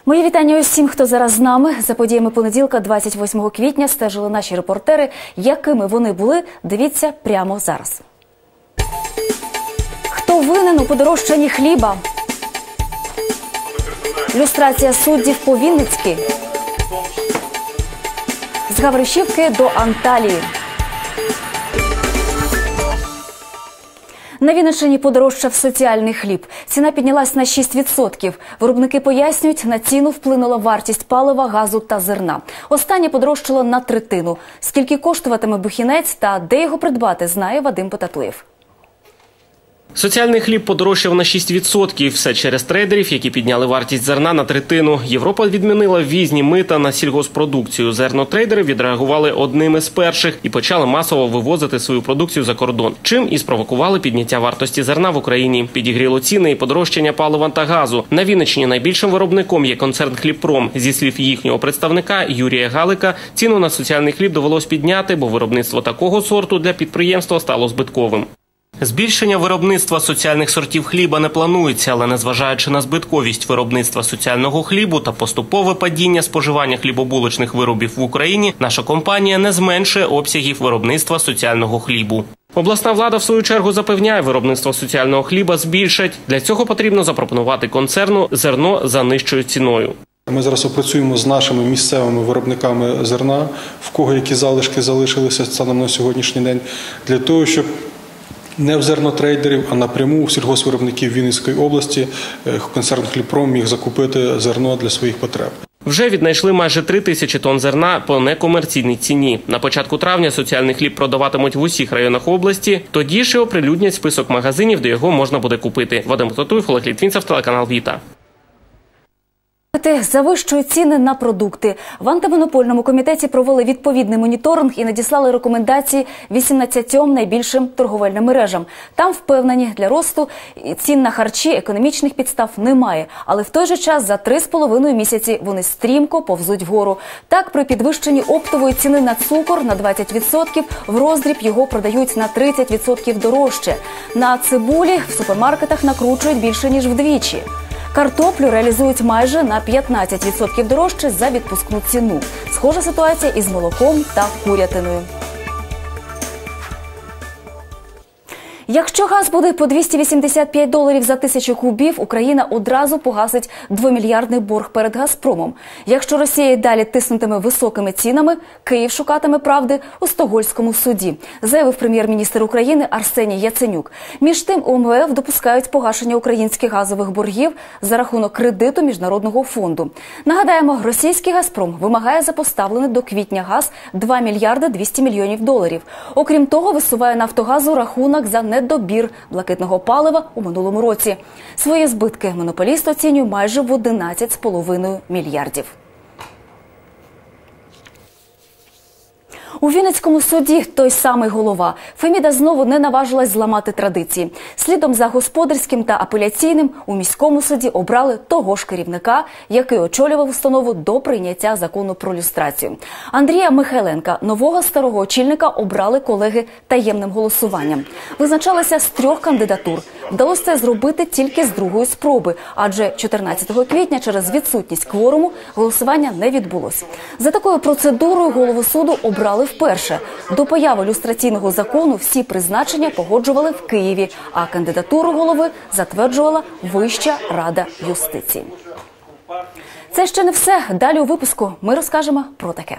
Мої вітання усім, хто зараз з нами. За подіями понеділка, 28 квітня, стежили наші репортери. Якими вони були, дивіться прямо зараз. Хто винен у подорожчанні хліба? Люстрація суддів по-вінницьки. З Гаврищівки до Анталії. На Вінниччині подорожчав соціальний хліб. Ціна піднялась на 6%. Виробники пояснюють, на ціну вплинула вартість палива, газу та зерна. Останнє подорожчало на третину. Скільки коштуватиме бухінець та де його придбати, знає Вадим Потатуєв. Соціальний хліб подорожчав на 6%. Все через трейдерів, які підняли вартість зерна на третину. Європа відмінила ввізні мита на сільгоспродукцію. Зернотрейдери відреагували одними з перших і почали масово вивозити свою продукцію за кордон. Чим і спровокували підняття вартості зерна в Україні. Підігріло ціни і подорожчання палива та газу. На Вінниччині найбільшим виробником є концерн «Хлібпром». Зі слів їхнього представника Юрія Галика, ціну на соціальний хліб довелось підняти, бо виробництво такого сорту для підприємства стало збитковим. Збільшення виробництва соціальних сортів хліба не планується, але незважаючи на збитковість виробництва соціального хлібу та поступове падіння споживання хлібобулочних виробів в Україні, наша компанія не зменшує обсягів виробництва соціального хлібу. Обласна влада, в свою чергу, запевняє, виробництво соціального хліба збільшать. Для цього потрібно запропонувати концерну зерно за нижчою ціною. Ми зараз опрацюємо з нашими місцевими виробниками зерна, в кого які залишки залишилися станом на сьогоднішній день, для того, щоб не в зернотрейдерів, а напряму у сільгоспвиробників Вінницької області концерн «Хлібпром» міг закупити зерно для своїх потреб. Вже віднайшли майже 3000 тонн зерна по некомерційній ціні. На початку травня соціальний хліб продаватимуть в усіх районах області. Тоді ж оприлюднять список магазинів, де його можна буде купити. Вадим Потатуєв, Олег Літвінцев, телеканал «Віта». Завищують ціни на продукти. В антимонопольному комітеті провели відповідний моніторинг і надіслали рекомендації 18 найбільшим торговельним мережам. Там впевнені, для росту цін на харчі економічних підстав немає. Але в той же час за 3,5 місяці вони стрімко повзуть вгору. Так, при підвищенні оптової ціни на цукор на 20%, в роздріб його продають на 30% дорожче. На цибулі в супермаркетах накручують більше, ніж вдвічі. Картоплю реалізують майже на 15% дорожче за відпускну ціну. Схожа ситуація із молоком та курятиною. Якщо газ буде по $285 за 1000 кубів, Україна одразу погасить 2-мільярдний борг перед «Газпромом». Якщо Росія й далі тиснутиме високими цінами, Київ шукатиме правди у Стокгольмському суді, заявив прем'єр-міністр України Арсеній Яценюк. Між тим, у МВФ допускають погашення українських газових боргів за рахунок кредиту Міжнародного фонду. Нагадаємо, російський «Газпром» вимагає за поставлений до квітня газ $2 мільярди 200 мільйонів. Окрім того, висуває «Нафтогазу» рахунок за недобір блакитного палива у минулому році. Свої збитки монополіст оцінює майже в 11,5 мільярдів. У Вінницькому суді той самий голова. Феміда знову не наважилась зламати традиції. Слідом за господарським та апеляційним у міському суді обрали того ж керівника, який очолював установу до прийняття закону про люстрацію. Андрія Михайленка, нового старого очільника, обрали колеги таємним голосуванням. Визначалися з 3 кандидатур. Вдалося це зробити тільки з другої спроби, адже 14 квітня через відсутність кворуму голосування не відбулось. За такою процедурою голову суду обрали вперше. До появи люстраційного закону всі призначення погоджували в Києві, а кандидатуру голови затверджувала Вища рада юстиції. Це ще не все. Далі у випуску ми розкажемо про таке.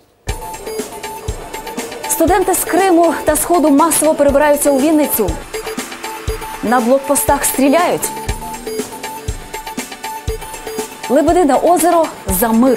Студенти з Криму та Сходу масово перебираються у Вінницю. На блокпостах стріляють. Лебедине озеро за мир.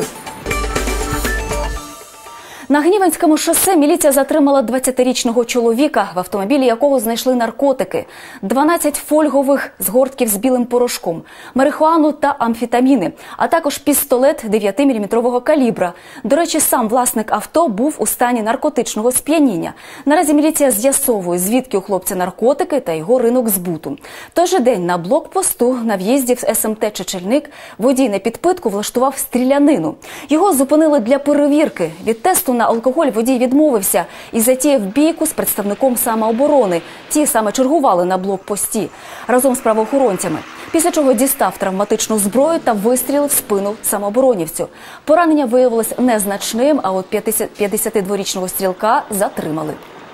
На Гніванському шосе міліція затримала 20-річного чоловіка, в автомобілі якого знайшли наркотики, 12 фольгових згортків з білим порошком, марихуану та амфетаміни, а також пістолет 9-мм калібра. До речі, сам власник авто був у стані наркотичного сп'яніння. Наразі міліція з'ясовує, звідки у хлопця наркотики та його ринок збуту. Той же день на блокпосту на в'їзді в СМТ «Чечельник» водій на підпитку влаштував стрілянину. Його зупинили для перевірки. Від тесту на алкоголь водій відмовився і затіяв бійку з представником самооборони. Ті саме чергували на блокпості разом з правоохоронцями. Після чого дістав травматичну зброю та вистрілив в спину самооборонівцю. Поранення виявилось незначним, а от 52-річного стрілка затримали.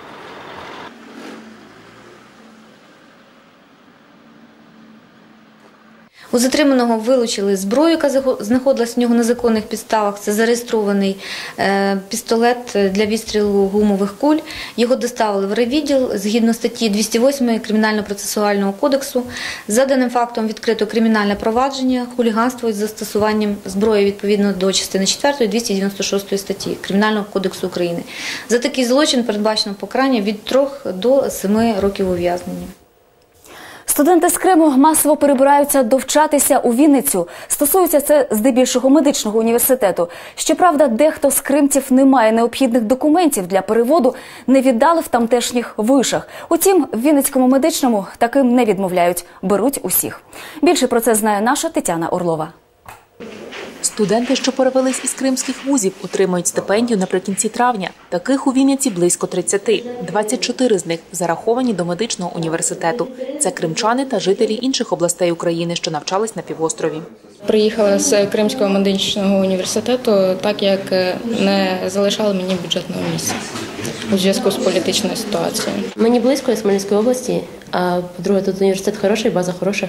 У затриманого вилучили зброю, яка знаходилась в нього на законних підставах. Це зареєстрований пістолет для відстрілу гумових куль. Його доставили в райвідділ згідно статті 208 Кримінально-процесуального кодексу. За даним фактом відкрито кримінальне провадження хуліганство із застосуванням зброї відповідно до частини 4 296 статті Кримінального кодексу України. За такий злочин передбачено покарання від 3 до 7 років ув'язнення. Студенти з Криму масово перебираються довчатися у Вінницю. Стосується це здебільшого медичного університету. Щоправда, дехто з кримців не має необхідних документів для переводу, не віддали в тамтешніх вишах. Утім, в Вінницькому медичному таким не відмовляють, беруть усіх. Більше про це знає наша Тетяна Орлова. Студенти, що перевелись із кримських вузів, отримають стипендію наприкінці травня. Таких у Вінниці близько 30. 24 з них зараховані до медичного університету. Це кримчани та жителі інших областей України, що навчались на півострові. Приїхала з Кримського медичного університету, так як не залишали мені бюджетного місця у зв'язку з політичною ситуацією. Мені близько, я з Хмельницької області, а по-друге, тут університет хороший, база хороша.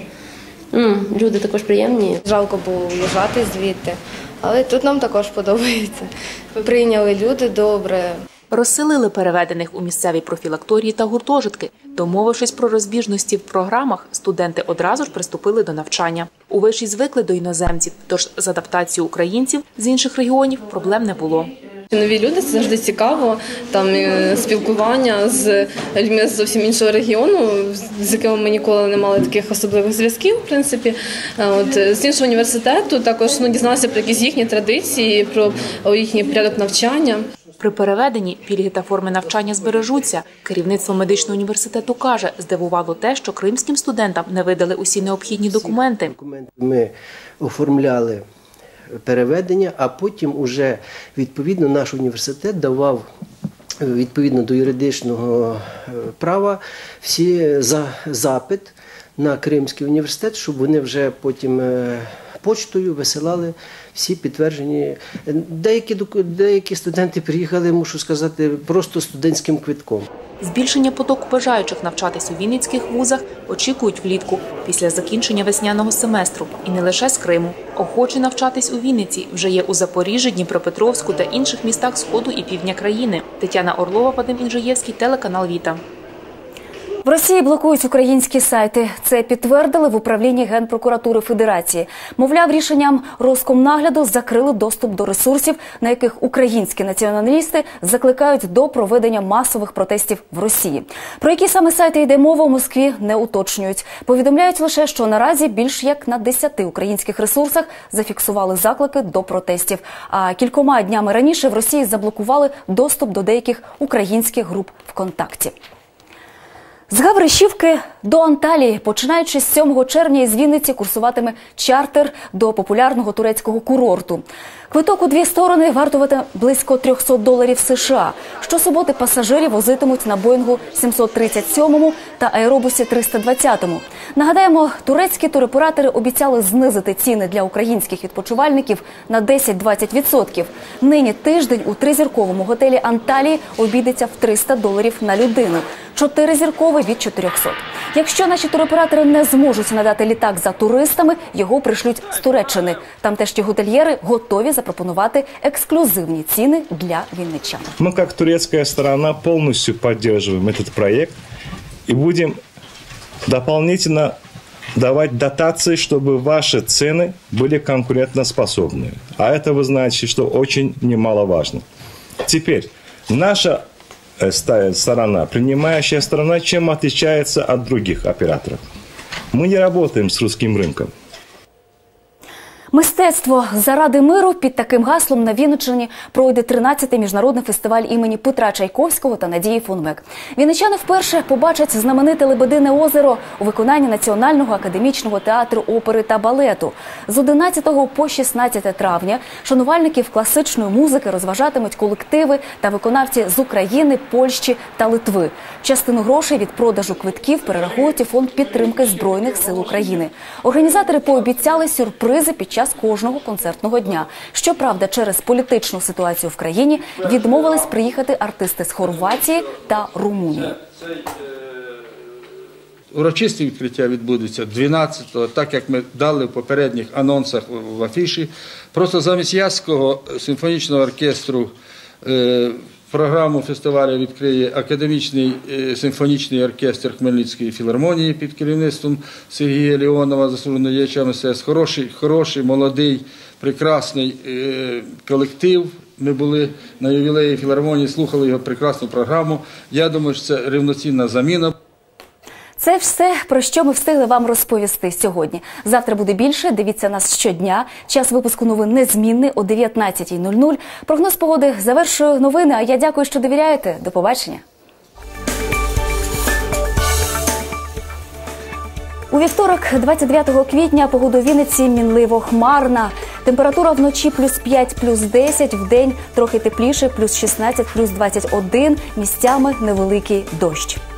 Люди також приємні. Жалко було виїжджати звідти, але тут нам також подобається. Прийняли люди добре. Розселили переведених у місцеві профілакторії та гуртожитки. Домовившись про розбіжності в програмах, студенти одразу ж приступили до навчання. У виші звикли до іноземців, тож з адаптацією українців з інших регіонів проблем не було. Нові люди – це завжди цікаво, там спілкування з людьми з зовсім іншого регіону, з якими ми ніколи не мали таких особливих зв'язків, в принципі. З іншого університету також дізналися про якісь їхні традиції, про їхній порядок навчання. При переведенні пільги та форми навчання збережуться. Керівництво медичного університету каже, здивувало те, що кримським студентам не видали усі необхідні документи. Ми оформляли переведення, а потім уже відповідно наш університет давав відповідно до юридичного права всі запит на Кримський університет, щоб вони вже потім почтою висилали всі підтверджені. Деякі студенти приїхали, мушу сказати, просто студентським квитком. Збільшення потоку бажаючих навчатись у вінницьких вузах очікують влітку, після закінчення весняного семестру. І не лише з Криму. Охочі навчатись у Вінниці вже є у Запоріжжі, Дніпропетровську та інших містах Сходу і Півдня країни. Тетяна Орлова, Вадим Інжиєвський, телеканал «Віта». В Росії блокують українські сайти. Це підтвердили в управлінні Генпрокуратури Федерації. Мовляв, рішенням Роскомнагляду закрили доступ до ресурсів, на яких українські націоналісти закликають до проведення масових протестів в Росії. Про які саме сайти йде мова, у Москві не уточнюють. Повідомляють лише, що наразі більш як на 10 українських ресурсах зафіксували заклики до протестів. А кількома днями раніше в Росії заблокували доступ до деяких українських груп ВКонтакті. З Гаврищівки до Анталії, починаючи з 7 червня із Вінниці курсуватиме чартер до популярного турецького курорту. Квиток у дві сторони вартуватиме близько $300 США. Щосуботи пасажирів возитимуть на Боїнгу 737 та аеробусі 320. Нагадаємо, турецькі туроператори обіцяли знизити ціни для українських відпочивальників на 10-20%. Нині тиждень у 3-зірковому готелі Анталії обійдеться в $300 на людину. 4-зірковий від 400. Якщо наші туроператори не зможуть надати літак за туристами, його пришлють з Туреччини. Тамтешні готельєри готові запропонувати ексклюзивні ціни для вінничан. Мы, как турецкая сторона, полностью поддерживаем этот проект и будем дополнительно давать дотации, чтобы ваши цены были конкурентоспособны. А это вы знаете, что очень немаловажно. Теперь, наша сторона, принимающая сторона, чем отличается от других операторов? Мы не работаем с русским рынком. Мистецтво заради миру під таким гаслом на Вінниччині пройде 13-й міжнародний фестиваль імені Петра Чайковського та Надії Фонмек. Вінничани вперше побачать знамените Лебедине озеро у виконанні Національного академічного театру опери та балету. З 11 по 16 травня шанувальників класичної музики розважатимуть колективи та виконавці з України, Польщі та Литви. Частину грошей від продажу квитків перерахують у фонд підтримки Збройних сил України. Організатори пообіцяли сюрпризи під час кожного концертного дня. Щоправда, через політичну ситуацію в країні відмовились приїхати артисти з Хорватії та Румунії. Урочисті відкриття відбудеться 12-го, так як ми дали в попередніх анонсах в афіші. Просто замість Ясського симфонічного оркестру програму фестивалю відкриє Академічний симфонічний оркестр Хмельницької філармонії під керівництвом Сергія Леонова, заслуженого діяча мистецтв. Хороший, молодий, прекрасний колектив. Ми були на ювілеї філармонії, слухали його прекрасну програму. Я думаю, що це рівноцінна заміна. Це все, про що ми встигли вам розповісти сьогодні. Завтра буде більше, дивіться нас щодня. Час випуску новин незмінний о 19:00. Прогноз погоди завершує новини, а я дякую, що довіряєте. До побачення. У вівторок, 29 квітня, погода у Вінниці мінливо хмарна. Температура вночі +5, +10, вдень трохи тепліше, +16, +21, місцями невеликий дощ.